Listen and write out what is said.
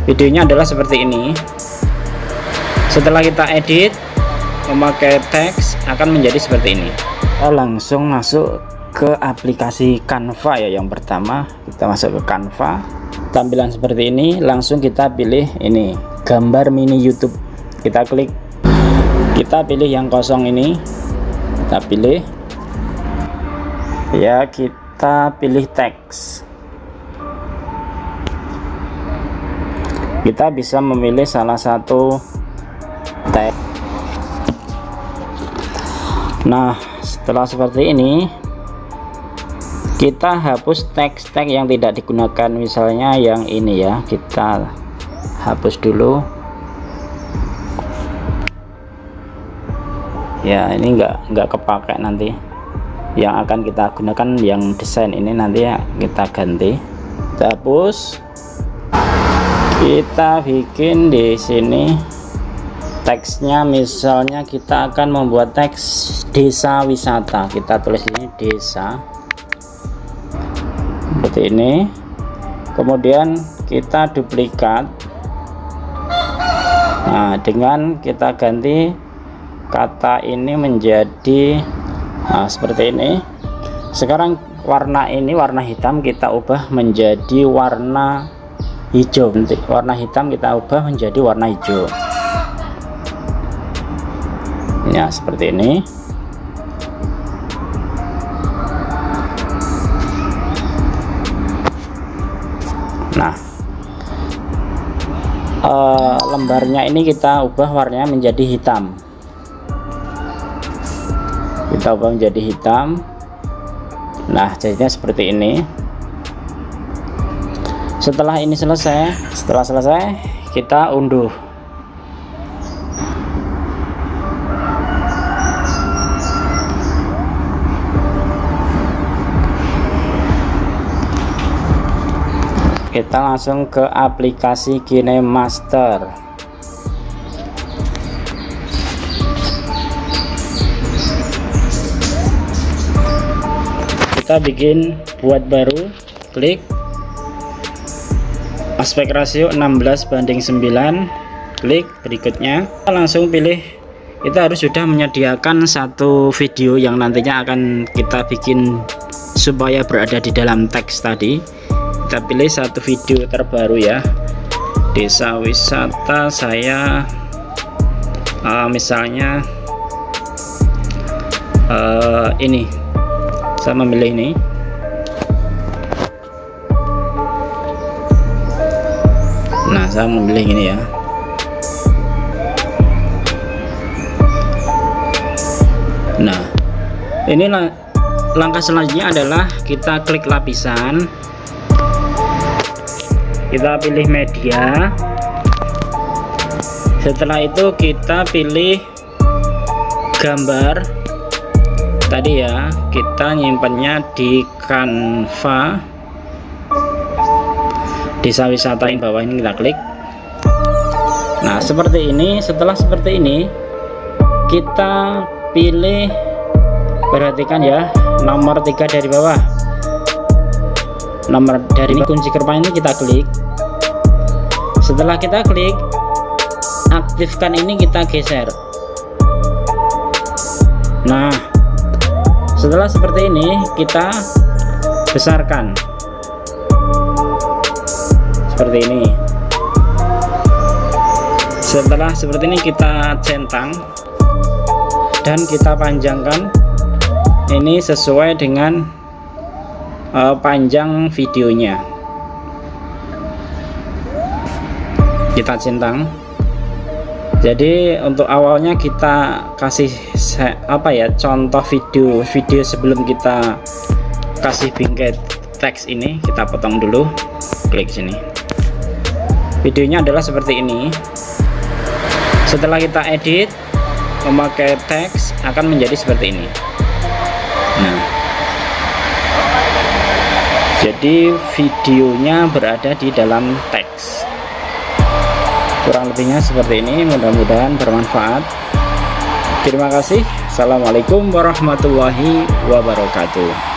Videonya adalah seperti ini. Setelah kita edit memakai teks akan menjadi seperti ini. Kita langsung masuk ke aplikasi Canva ya. Yang pertama kita masuk ke Canva, tampilan seperti ini. Langsung kita pilih ini, gambar mini YouTube. Kita klik, kita pilih yang kosong ini, kita pilih ya, kita pilih teks. Kita bisa memilih salah satu teks. Nah, setelah seperti ini kita hapus teks-teks yang tidak digunakan, misalnya yang ini ya, kita hapus dulu ya. Ini enggak kepakai, nanti yang akan kita gunakan yang desain ini nanti ya, kita ganti. Kita hapus, kita bikin di sini teksnya. Misalnya kita akan membuat teks desa wisata, kita tulis ini desa seperti ini. Kemudian kita duplikat, nah dengan kita ganti kata ini menjadi seperti ini. Sekarang warna ini, warna hitam, kita ubah menjadi warna hijau. Nanti warna hitam kita ubah menjadi warna hijau ya, seperti ini. Nah, lembarnya ini kita ubah warnanya menjadi hitam. Kita ubah menjadi hitam. Nah, jadinya seperti ini. Setelah ini selesai, kita unduh. Kita langsung ke aplikasi KineMaster. Kita bikin buat baru, klik aspek rasio 16:9, klik berikutnya. Kita langsung pilih, kita harus sudah menyediakan satu video yang nantinya akan kita bikin supaya berada di dalam teks tadi. Kita pilih satu video terbaru ya, desa wisata. Saya misalnya ini, saya memilih ini. Nah, saya memilih ini ya. Nah, ini langkah selanjutnya adalah kita klik lapisan, kita pilih media. Setelah itu kita pilih gambar tadi ya, kita nyimpannya di Canva, desa wisata yang bawah ini kita klik. Nah, seperti ini. Setelah seperti ini kita pilih, perhatikan ya, nomor 3 dari bawah, nomor dari kunci kertas ini kita klik. Setelah kita klik, aktifkan ini, kita geser. Nah, setelah seperti ini kita besarkan seperti ini. Setelah seperti ini kita centang dan kita panjangkan ini sesuai dengan panjang videonya. Kita centang. Jadi untuk awalnya kita kasih contoh video sebelum kita kasih bingkai teks ini, kita potong dulu. Klik sini. Videonya adalah seperti ini. Setelah kita edit memakai teks akan menjadi seperti ini. Nah, jadi videonya berada di dalam teks. Kurang lebihnya seperti ini, mudah-mudahan bermanfaat. Terima kasih. Assalamualaikum warahmatullahi wabarakatuh.